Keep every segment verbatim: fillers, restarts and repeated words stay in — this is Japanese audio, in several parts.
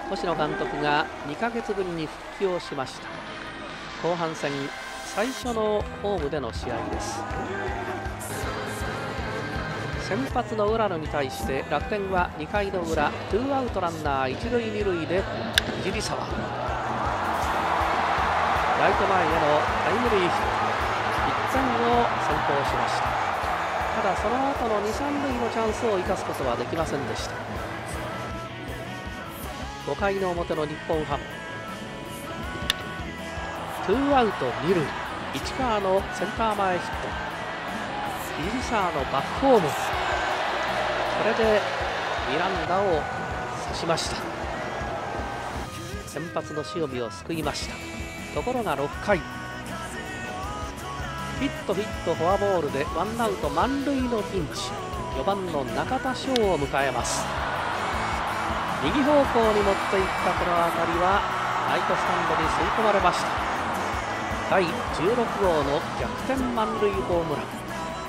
星野監督がにかげつぶりに復帰をしました。後半戦最初のホームでの試合です。先発の浦野に対して楽天はにかいの裏、ツーアウトランナー一塁二塁で桐沢、ライト前へのタイムリーヒット、いってんを先行しました。ただその後のに、さん塁のチャンスを生かすことはできませんでした。ごかいの表の日本ハム、ツーアウト二塁、市川のセンター前ヒット、桐沢のバックホーム、これでミランダを刺しました。先発の塩見を救いました。ところがろっかい、ヒットヒットフォアボールでワンアウト満塁のピンチ、よばんの中田翔を迎えます。右方向に持っていったこの当たりはライトスタンドに吸い込まれました。だいじゅうろくごうの逆転満塁ホームラン、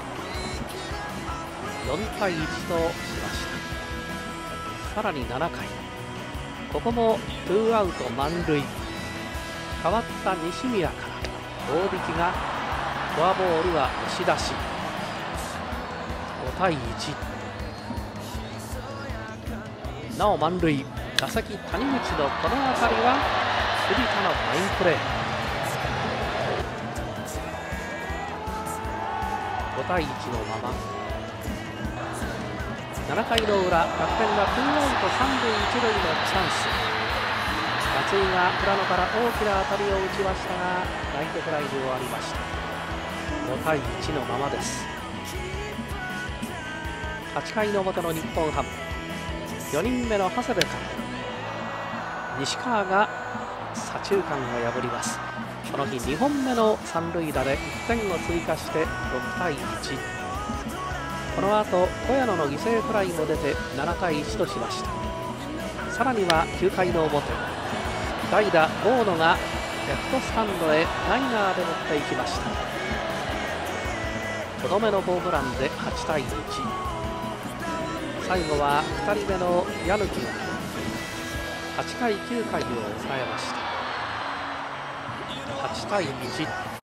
よんたいいちとしました。さらにななかい、ここもツーアウト満塁、代わった西宮から大引がフォアボールは押し出し、ごたいいち、なお満塁、打席谷口のこの当たりは栗田のファインプレー、ごたいいちのままななかいの裏、楽天はツーアウトさん塁いち塁のチャンス、松井が浦野から大きな当たりを打ちましたがライトフライに終わりました。ごたいいちのままです。はちかいの表の日本ハム、よにんめの長谷部から西川が左中間を破ります。この日にほんめの三塁打でいってんを追加してろくたいいち、この後小谷野の犠牲フライも出てななたいいちとしました。さらにはきゅうかいの表、代打大野がレフトスタンドへライナーで持っていきました。とどめのホームランではちたいいち、最後はふたりめの矢貫がはちかいきゅうかいを抑えました。はちたいいち。